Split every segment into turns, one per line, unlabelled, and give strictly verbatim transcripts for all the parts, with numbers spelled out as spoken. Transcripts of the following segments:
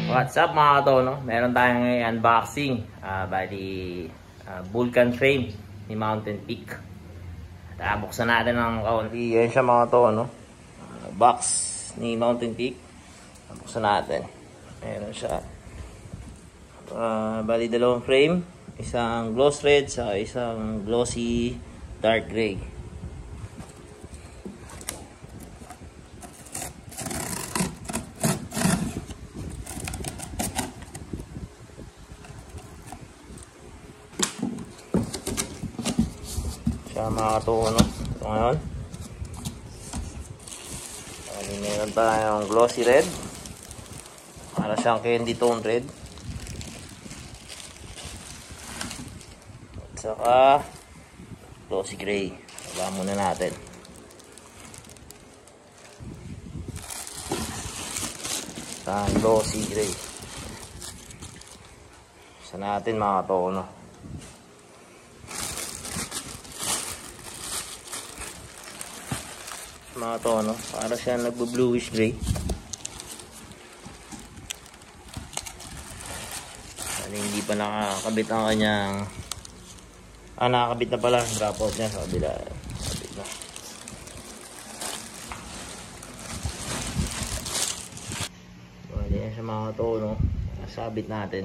What's up mga katono? Meron tayong unboxing. Uh, bali, uh, Vulcan frame ni Mountain Peak. At uh, buksan natin ng kaunti. Yan siya mga katono. Uh, box ni Mountain Peak. Uh, buksan natin. Meron siya. Uh, bali, dalawang frame. Isang gloss red sa isang glossy dark gray. Siya mga katono. Ito ngayon. Bali, meron tayong glossy red. Para siyang candy tone red. Saka glossy gray. Wala muna natin. Saka glossy gray. Sa natin mga katono. Mga tono, para siya nagbo-bluish gray. Ano, hindi pa nakakabit ang kanyang ah, nakakabit na pala drop out niya sa kabila. Nakakabit na. Bali yan siya mga tono. Nasabit natin.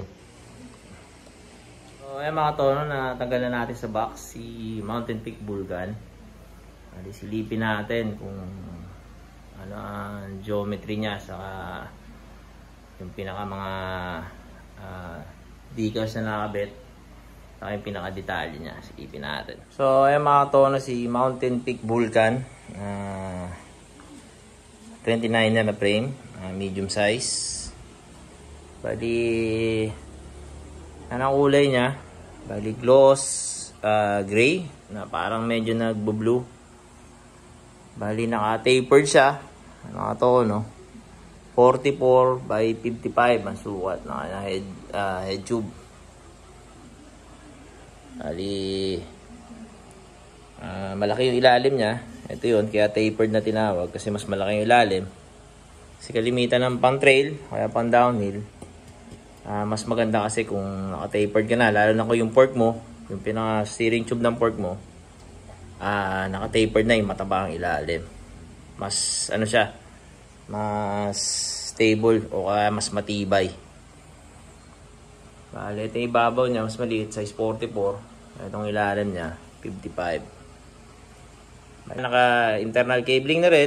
So ayan mga tono, natanggal na natin sa box si Mountain Peak Vulcan. Bali, silipin natin kung ano ang geometry niya, saka yung pinaka mga uh, decals na nakabit, saka yung pinaka detalye niya. Silipin natin. So ayan mga tono, si Mountain Peak Vulcan, uh, twenty-nine na na frame, uh, medium size. Bali, anong kulay niya? Bali, gloss uh, gray na parang medyo nagbo-blue. Bali, naka-tapered siya. Naka to, no? forty-four by fifty-five ang sukat. Naka head, uh, head tube. Bali, uh, malaki yung ilalim niya. Ito yun, kaya tapered na tinawag. Kasi mas malaki yung ilalim. Kasi kalimitan ng pang trail, kaya pang downhill. Uh, mas maganda kasi kung naka-tapered ka na. Lalo na kung yung fork mo, yung pinaka-steering tube ng fork mo, Ah, uh, naka-tapered na yung mataba ang ilalim. Mas ano siya, mas stable o kaya mas matibay. Bale, ito yung ibabaw niya, mas maliit, size forty-four. Itong ilalim niya, fifty-five. Naka-internal cabling na rin.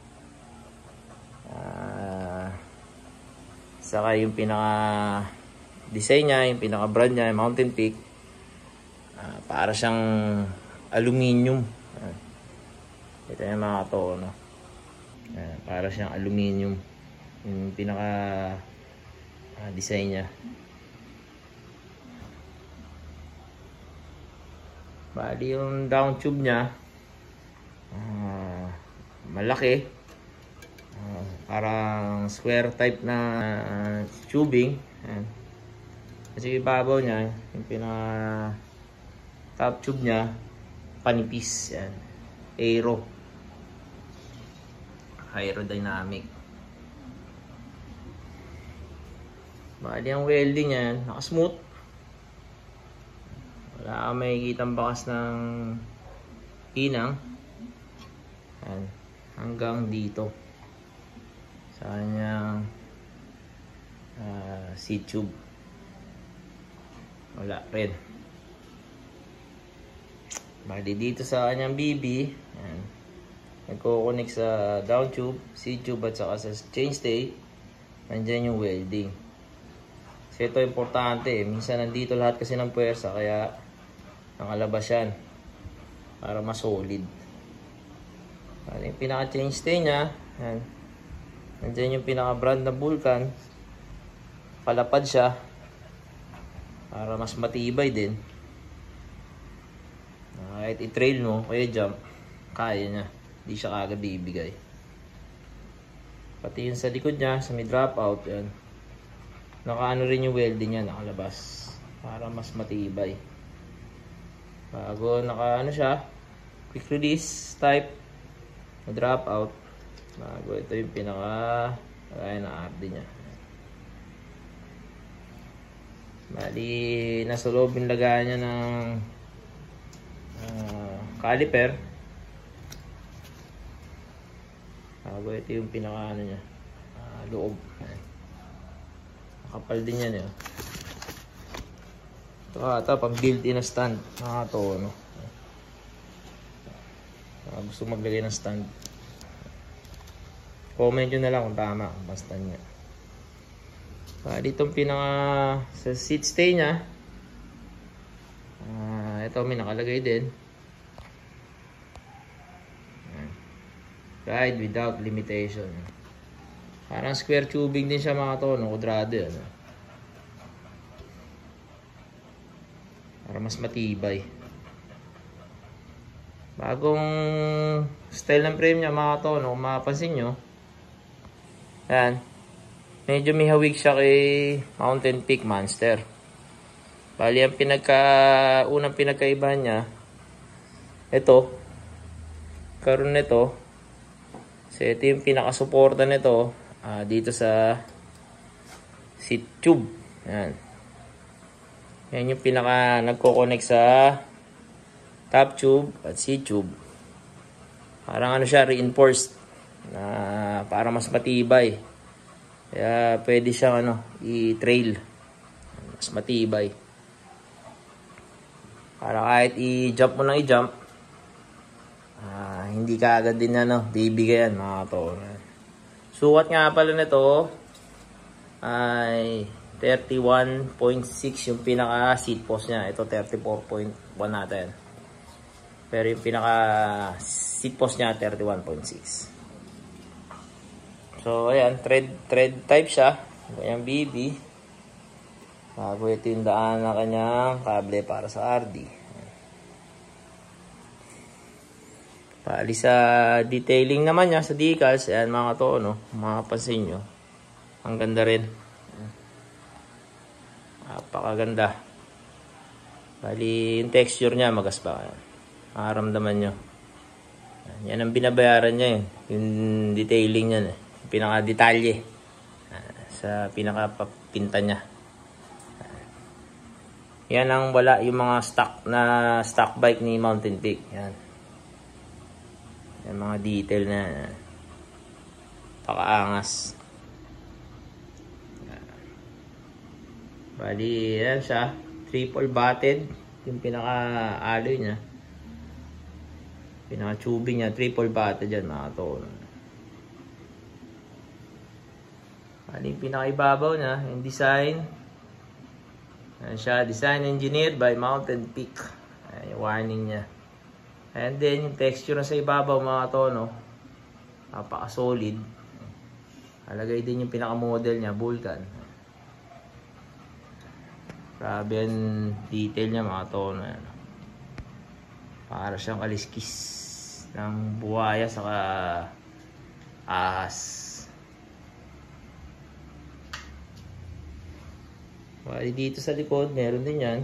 Uh, saka yung pinaka-design niya, yung pinaka-brand niya, yung Mountain Peak. Uh, para siyang aluminium. Ito yung mga katono. Para siyang aluminium. Yung pinaka uh, design niya. Bali yung down tube niya, uh, malaki. Uh, parang square type na uh, tubing. Ayan. Kasi ibabaw niya, yung pinaka top tube niya, panipis. Yan. Aero. Aerodynamic. Bali ang welding yan, nakasmooth. Wala kang makikitang bakas ng inang. Yan. Hanggang dito. Sa kanyang uh, seat tube. Wala rin. Bali dito sa kanyang B B, ayan, nagko-connect sa down tube, seat tube at saka sa chainstay. Nandiyan yung welding. Kasi ito importante eh. Minsan nandito lahat kasi ng puwersa, kaya nakalabas yan para mas solid. Bali yung pinaka chainstay nya, ayan, nandiyan yung pinaka brand na Vulcan. Palapad siya para mas matibay din. Kahit i-trail mo, kaya jump, kaya niya. Hindi siya kagad bibigay. Pati yun sa likod niya, sa may drop out, yan. Nakaano rin yung welding niya, nakalabas. Para mas matibay. Bago nakaano siya, quick release type, na drop out. Bago ito yung pinaka, kaya na R D niya. Bali, nasa loob yung lagayan niya ng uh, caliper. Bago ito yung pinaka ano niya, uh, loob. Makapal din yan eh. Ito ata pang built-in na stand. Nakakatawa, no? Uh, gusto maglagay ng stand. Comment nyo na lang kung tama ang stand niya. Uh, dito yung pinaka sa seat stay niya. Uh, ito may nakalagay din. Uh, ride without limitation. Parang square tubing din siya mga to, no? Kudrado yan. Uh. Para mas matibay. Bagong style ng frame niya mga to, no? Kung mapapansin nyo. Yan. Medyo may hawig siya kay Mountain Peak Monster. Bali, ang pinagka, unang pinagkaibahan niya, ito, karoon nito, so ito yung pinakasuporta nito, uh, dito sa seat tube. Yan. Yan yung pinaka nagko-connect sa top tube at seat tube. Parang ano siya, reinforced, na para mas matibay. Kaya pwede siyang ano, i-trail. Mas matibay. Para kahit i-jump mo nang i-jump, uh, hindi ka agad din ano, bibigayan mga to. Sukat nga pala nito ay thirty-one point six yung pinaka seat post niya. Ito thirty-four point one natin. Pero yung pinaka seat post niya thirty-one point six. So ayan, thread thread type siya. Kanyang B B. Bago ito yung daan na kanyang kable para sa R D. Pali sa detailing naman niya sa decals, ayan mga to, no? Makapansin nyo. Ang ganda rin. Napakaganda. Bali, yung texture niya magaspa. Makaramdaman nyo. Yan ang binabayaran niya yun. Yung detailing niya. Yung pinaka-detalye. Sa pinaka-pinta niya. Yan ang wala yung mga stock na stock bike ni Mountain Peak. Yan. Yan mga detail na pakaangas. Bali, yan siya. Triple batted. Yung pinaka-alloy niya. Pinaka-tubing niya. Triple batted yan mga to. Bali, yung pinaka-ibabaw niya. Yung design. Yan siya. Design engineered by Mountain Peak. Yan yung warning niya. And then, yung texture na sa ibabaw mga to, no? Napaka-solid. Alagay din yung pinaka-model niya. Vulcan. Grabe yung detail niya mga tono yan. Para siyang kaliskis ng buhaya saka ahas. Bali dito sa likod meron din yan.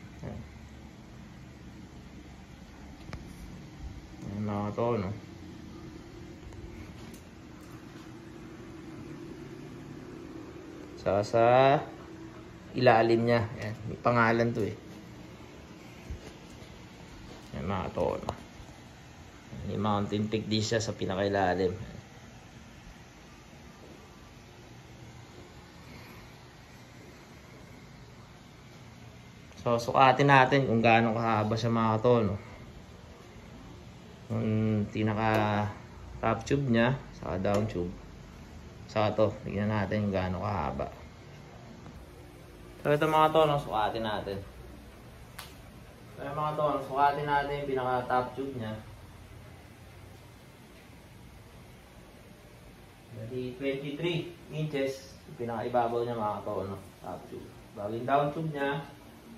Yan mga tono. Sa sa ilalim niya. Yan. May pangalan to eh. Yan mga tono. May Mountain Peak din siya sa pinakailalim. So, sukatin natin kung gaano kahaba siya mga tono. Yung pinaka top tube niya, saka down tube. Saka to, tignan natin yung gaano kahaba. So ito mga tono, sukatin natin. So yung mga tono, sukatin natin yung pinaka top tube niya. Jadi twenty-three inches yung pinaka ibabaw niya mga tono, top tube. Bago yung down tube niya,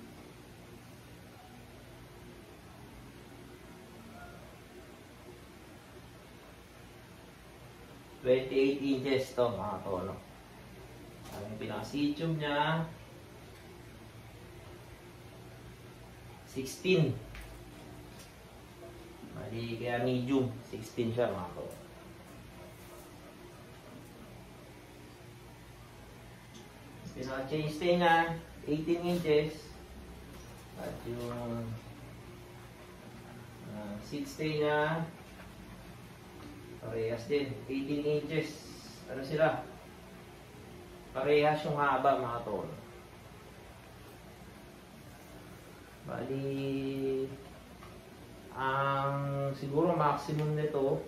twenty-eight inches to mga tono. Bago yung pinaka seat tube niya, sixteen. Mali kaya medium. sixteen siya mga ko. Pinaka-change stay niya. eighteen inches. At yung uh, seat stay na parehas din, eighteen inches. Ano sila? Parehas yung haba mga tol. Bali, ang siguro maximum nito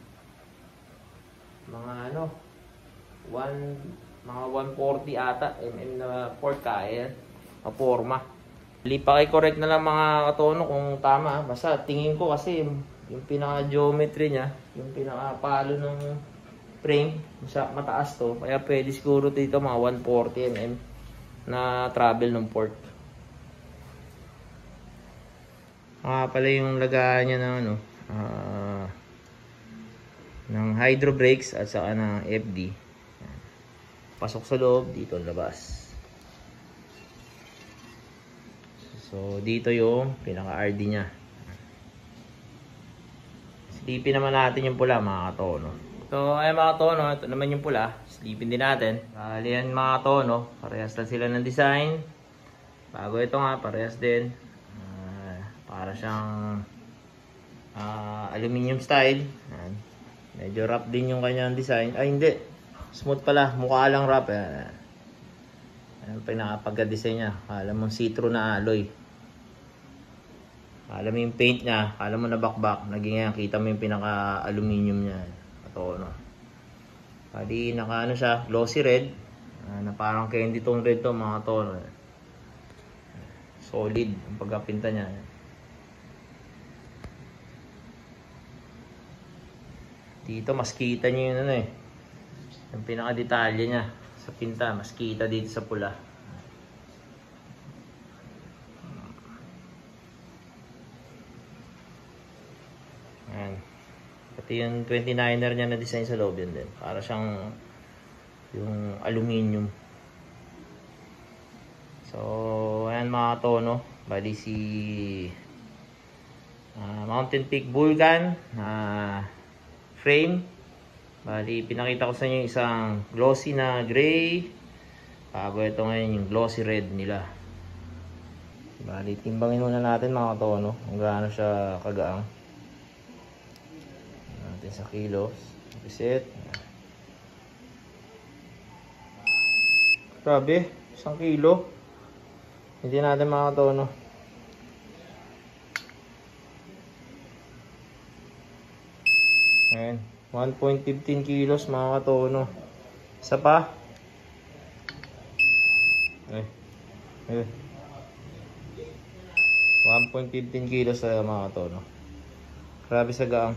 mga ano, one, mga one forty ata mm na port kaya maporma. Bali, paki-correct na lang mga katono kung tama. Basta tingin ko kasi yung pinaka-geometry niya, yung pinaka-palo ng frame, sa mataas to. Kaya pwede siguro dito mga one forty millimeters na travel ng port. Ah, pala yung lagayan niya ng ano, uh, ng hydro brakes at saka ng F D. Pasok sa loob, dito labas. So, dito yung pinaka-R D niya. Slipin naman natin yung pula mga katono. So, ay mga katono, ito naman yung pula. Slipin din natin. Bali yan mga katono, parehas lang sila ng design. Bago ito nga, parehas din. Uh, para siyang uh, aluminium style. Ayan. Medyo rough din yung kanyang design. Ay hindi, smooth pala, mukha lang rough. Ayan. Ayan pa yung nakapagka-design niya. Alam mo see-through na alloy. Alam mo yung paint niya, alam mo na bakbak, naging yan, kita mo yung pinaka-aluminium niya. Ito, no. Pwede naka ano siya, glossy red, uh, na parang candy tone red to mga to. No. Solid ang pagkapinta niya. Dito mas kita niyo yun ano eh. Yung pinaka-detalye niya sa pinta, mas kita dito sa pula. Ayan. Pati yung twenty-niner niya na design sa loob yun din. Para siyang yung aluminium. So, ayan mga tono. Bali si uh, Mountain Peak Vulcan na uh, frame. Bali, pinakita ko sa inyo isang glossy na gray. Bago ito ngayon yung glossy red nila. Bali, timbangin muna natin mga tono kung gaano siya kagaang. Natin sa kilos. Reset. Grabe, isang kilo. Hindi natin mga tono. Ayan. one point one five kilos mga katono. Isa pa. Ay. Ay. one point one five kilos sa mga katono. Grabe sa gaang.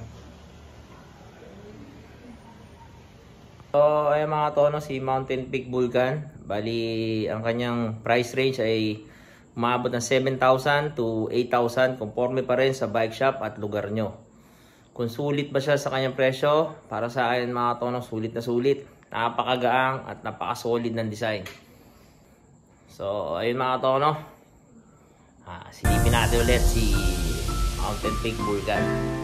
So, ayan mga tono, si Mountain Peak Vulcan. Bali, ang kanyang price range ay umabot ng seven thousand to eight thousand. Conforme pa rin sa bike shop at lugar nyo. Kung sulit ba siya sa kanyang presyo, para sa akin mga tono, sulit na sulit. Napakagaang at napaka-solid ng design. So, ayun mga tono. Ah, silipin natin ulit si Mountain Peak Vulcan.